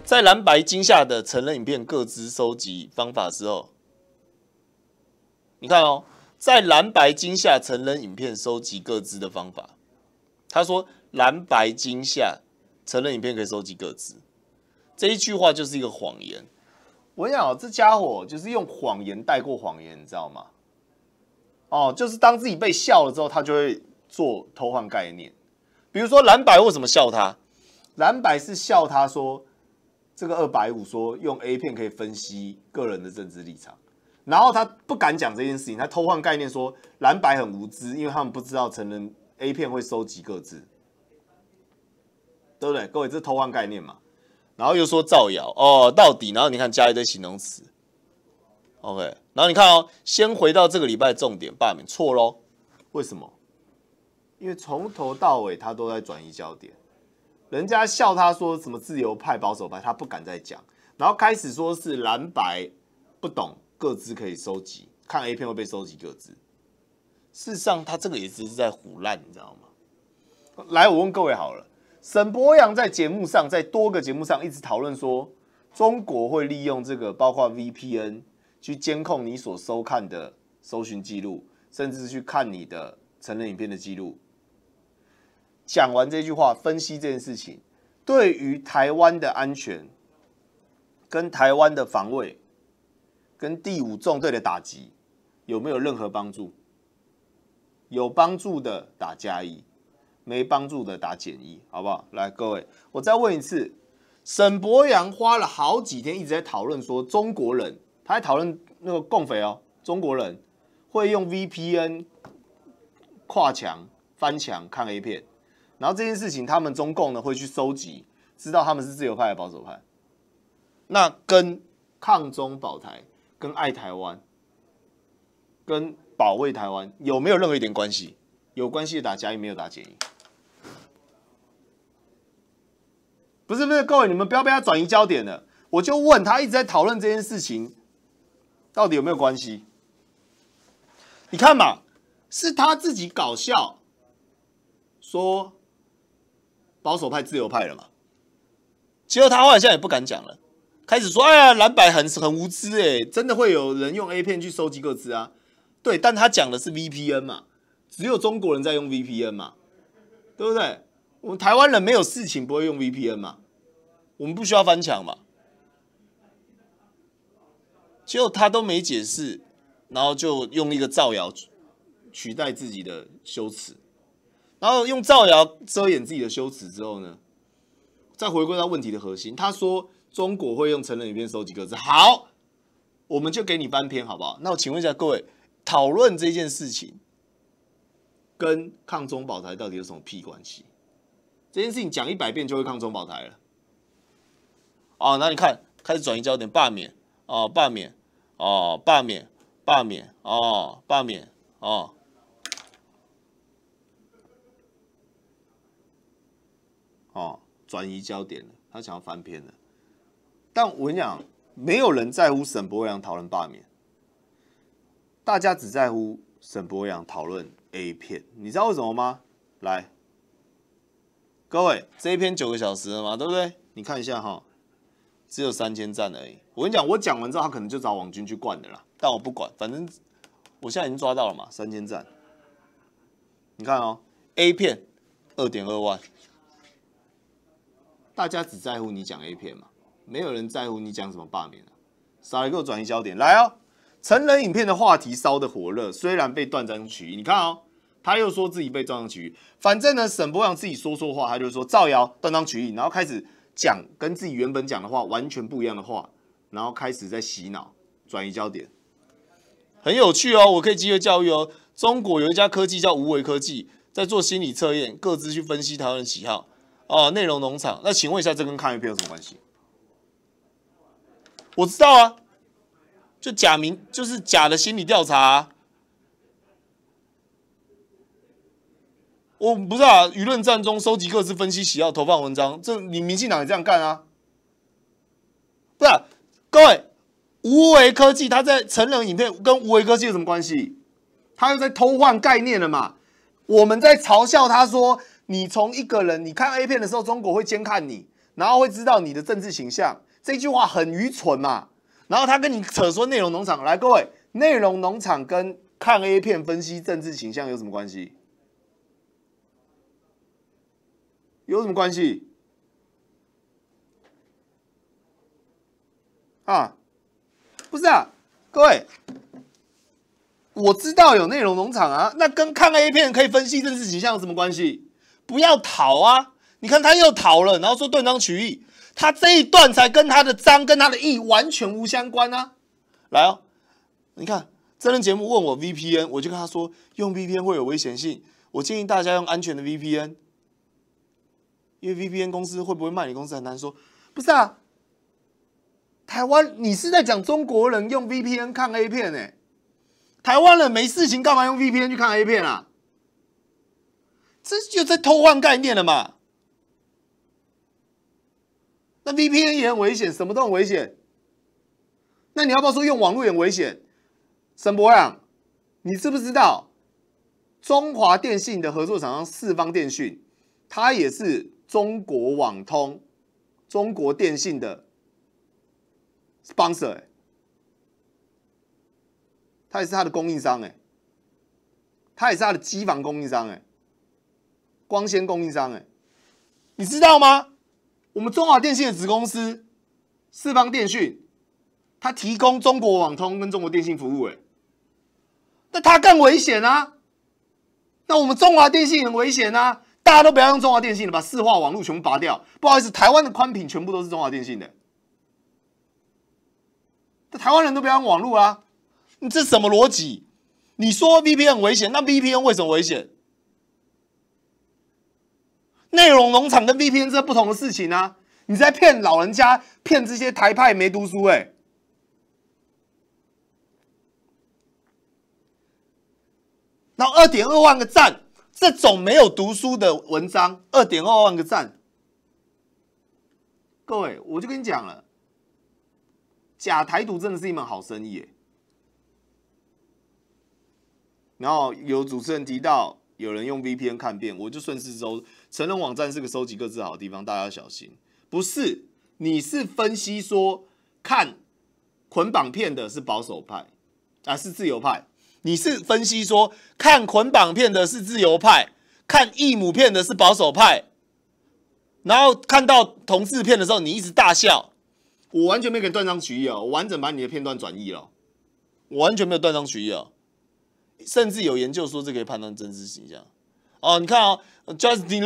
在蓝白金下的成人影片各自收集方法之后，你看哦，在蓝白金下成人影片收集各自的方法，他说蓝白金下成人影片可以收集各自，这一句话就是一个谎言。我跟你讲，这家伙就是用谎言带过谎言，你知道吗？哦，就是当自己被笑了之后，他就会做偷换概念。比如说蓝白为什么笑他？蓝白是笑他说这个250说用 A 片可以分析个人的政治立场，然后他不敢讲这件事情，他偷换概念说蓝白很无知，因为他们不知道成人 A 片会收集各自，对不对？各位，这是偷换概念嘛？然后又说造谣哦，到底，然后你看加一堆形容词 ，OK， 然后你看哦，先回到这个礼拜的重点，罢免错咯，为什么？因为从头到尾他都在转移焦点。人家笑他说什么自由派、保守派，他不敢再讲，然后开始说是蓝白不懂各自可以收集，看 A 片会被收集各自。事实上，他这个也只是在唬烂，你知道吗？来，我问各位好了，沈伯洋在节目上，在多个节目上一直讨论说，中国会利用这个包括 VPN 去监控你所收看的搜寻记录，甚至去看你的成人影片的记录。讲完这句话，分析这件事情对于台湾的安全、跟台湾的防卫、跟第5纵队的打击有没有任何帮助？有帮助的打+1，没帮助的打-1，好不好？来，各位，我再问一次，沈伯洋花了好几天一直在讨论说，中国人他在讨论那个共匪哦，中国人会用 VPN 跨墙、翻墙看 A 片。然后这件事情，他们中共呢会去收集，知道他们是自由派还是保守派。那跟抗中保台、跟爱台湾、跟保卫台湾有没有任何一点关系？有关系的打+1，没有打-1。不是，各位，你们不要被他转移焦点了。我就问他一直在讨论这件事情，到底有没有关系？你看嘛，是他自己搞笑，说保守派、自由派了嘛？结果他后来现在也不敢讲了，开始说：“哎呀，蓝白很无知哎，真的会有人用 A 片去收集各自啊？”对，但他讲的是 VPN 嘛，只有中国人在用 VPN 嘛，对不对？我们台湾人没有事情不会用 VPN 嘛，我们不需要翻墙嘛。结果他都没解释，然后就用一个造谣取代自己的羞耻。然后用造谣遮掩自己的羞耻之后呢，再回归到问题的核心。他说中国会用成人影片收集各自，好，我们就给你翻篇好不好？那我请问一下各位，讨论这件事情跟抗中保台到底有什么屁关系？这件事情讲100遍就会抗中保台了。哦，那你看开始转移焦点，罢免哦，罢免哦，罢免，罢免哦，罢免哦。哦，转移焦点了，他想要翻篇了。但我跟你讲，没有人在乎沈伯洋讨论罢免，大家只在乎沈伯洋讨论 A 片。你知道为什么吗？来，各位，这一篇9个小时了嘛，对不对？你看一下哈，只有3000赞而已。我跟你讲，我讲完之后，他可能就找网军去灌的啦，但我不管，反正我现在已经抓到了嘛，3000赞。你看哦 ，A 片2.2万。大家只在乎你讲 A 片嘛，没有人在乎你讲什么罢免啊！少来给我转移焦点，来哦！成人影片的话题烧得火热，虽然被断章取义，你看哦，他又说自己被断章取义。反正呢，沈伯洋自己说错话，他就说造谣、断章取义，然后开始讲跟自己原本讲的话完全不一样的话，然后开始在洗脑、转移焦点，很有趣哦！我可以机会教育哦。中国有一家科技叫无为科技，在做心理测验，各自去分析台湾的喜好。哦，内容农场，那请问一下，这跟看 A 片有什么关系？我知道啊，就就是假的心理调查啊。我不是啊，舆论战中收集各自分析喜好，投放文章，这你民进党也这样干啊？不是、啊，各位，无为科技它在成人影片跟无为科技有什么关系？他又在偷换概念了嘛？我们在嘲笑他说。你从一个人，你看 A 片的时候，中国会监看你， 然后会知道你的政治倾向，这句话很愚蠢嘛。然后他跟你扯说内容农场，来各位，内容农场跟看 A 片分析政治倾向有什么关系？有什么关系？啊，不是啊，各位，我知道有内容农场啊，那跟看 A 片可以分析政治倾向有什么关系？不要逃啊！你看他又逃了，然后说断章取义，他这一段才跟他的章跟他的义完全无相关啊！来哦，你看这人节目问我 VPN， 我就跟他说用 VPN 会有危险性，我建议大家用安全的 VPN， 因为 VPN 公司会不会卖你公司很难说。不是啊，台湾你是在讲中国人用 VPN 看 A 片欸，台湾人没事情干嘛用 VPN 去看 A 片啊？这就在偷换概念了嘛。那 VPN 也很危险，什么都很危险。那你要不要说用网络也很危险？沈博阳，你知不知道中华电信的合作厂商四方电讯，它也是中国网通、中国电信的 sponsor， 它也是它的供应商它也是它的机房供应商光纤供应商你知道吗？我们中华电信的子公司四方电讯，它提供中国网通跟中国电信服务那它更危险啊！那我们中华电信很危险啊！大家都不要用中华电信了，把市话网路全部拔掉。不好意思，台湾的宽频全部都是中华电信的，台湾人都不要用网路啊！你这什么逻辑？你说 VPN 很危险，那 VPN 为什么危险？内容农场跟 VPN 这不同的事情啊！你在骗老人家，骗这些台派没读书然后2.2万个赞，这种没有读书的文章，2.2万个赞，各位，我就跟你讲了，假台独真的是一门好生意然后有主持人提到有人用 VPN 看片，我就顺势说，成人网站是个收集各自好的地方，大家要小心。不是，你是分析说看捆绑片的是保守派是自由派。你是分析说看捆绑片的是自由派，看义母片的是保守派，然后看到同志片的时候你一直大笑，我完全没给你断章取义我完整把你的片段转译了，我完全没有断章取义甚至有研究说这可以判断真实形象你看Justin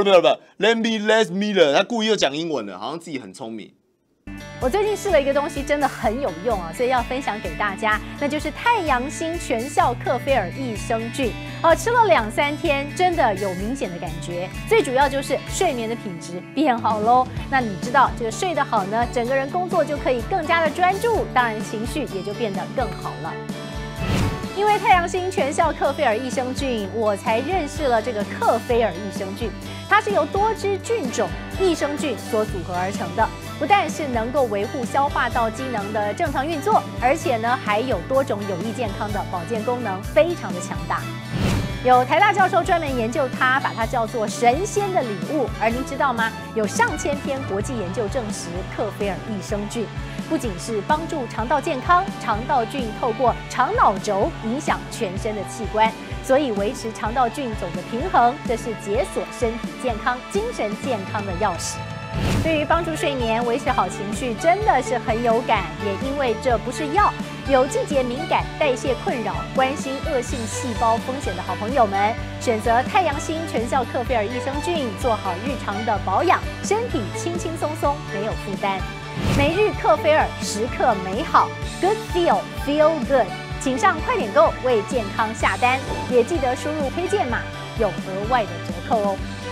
Les Miller 他故意又讲英文了，好像自己很聪明。 我最近试了一个东西，真的很有用所以要分享给大家，那就是太阳星全效克菲尔益生菌吃了2-3天，真的有明显的感觉。最主要就是睡眠的品质变好喽。那你知道这个睡得好呢，整个人工作就可以更加的专注，当然情绪也就变得更好了。因为太阳星全效克菲尔益生菌，我才认识了这个克菲尔益生菌。它是由多支菌种益生菌所组合而成的，不但是能够维护消化道机能的正常运作，而且呢还有多种有益健康的保健功能，非常的强大。有台大教授专门研究它，把它叫做神仙的礼物。而您知道吗？有上千篇国际研究证实，克菲尔益生菌不仅是帮助肠道健康，肠道菌透过肠脑轴影响全身的器官，所以维持肠道菌种的平衡，这是解锁身体健康、精神健康的钥匙。对于帮助睡眠、维持好情绪，真的是很有感。也因为这不是药，有季节敏感、代谢困扰、关心恶性细胞风险的好朋友们，选择太阳星全效克菲尔益生菌，做好日常的保养，身体轻轻松松，没有负担。每日克菲尔，时刻美好 ，Good Feel Good， 请上快点购为健康下单，也记得输入推荐码，有额外的折扣哦。